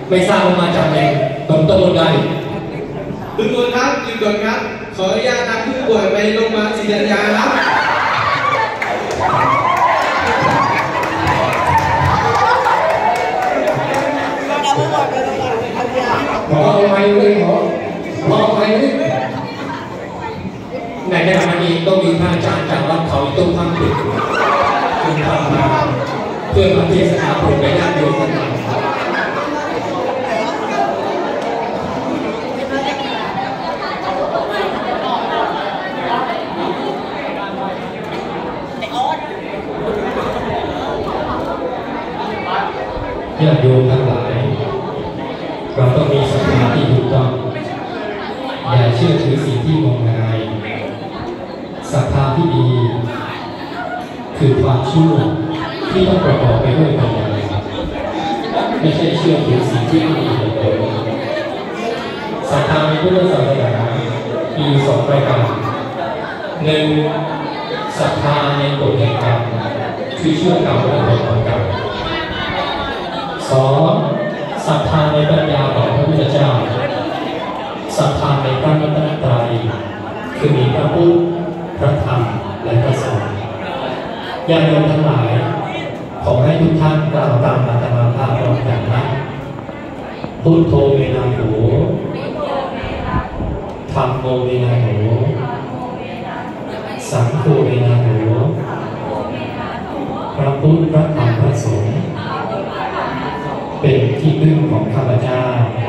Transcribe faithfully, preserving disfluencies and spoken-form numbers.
ไม่ทราบว่ามาจากไหนตรงต้นใดทุกคนครับหยุดก่อนครับขออนุญาตนำผู้ป่วยไปโรงพยาบาลศรีธัญญาครับขอเอาไปเลยขอขอเอาไปเลยในขณะนี้ต้องมีพระอาจารย์จากวัดเขาตุ้มพังติดตุ้มพังมาเพื่อมาเทศนาโปรดไปญาติโยมทั้งหลายญาติโยมทั้งหลายเราต้องมีศรัทธาที่ถูกต้องอย่าเชื่อถือสิ่งที่งมงายศรัทธาที่ดีคือความเชื่อที่ต้องประกอบไปด้วยปัญญาไม่ใช่เชื่อถือสิ่งที่ไม่มีเหตุผลศรัทธาในพุทธศาสนามีสองประการหนึ่งศรัทธาในกฎแห่งกรรมคือเชื่อกรรมและผลของกรรมสองศรัทธาในปัญญาของพระพุทธเจ้าศรัทธาในพระรัตนตรัยคือมีพระพุทธพระธรรมและพระสงฆ์ญาติโยมทั้งหลายขอให้ทุกท่านกล่าวตามอาตมาภาพพร้อมกันนะพุทโธเวนะโหธัมโมเวนะโหสังโฆเวนะโหพระพุทธพระธรรมพระสงฆ์เป็นที่พึ่งของข้าพเจ้า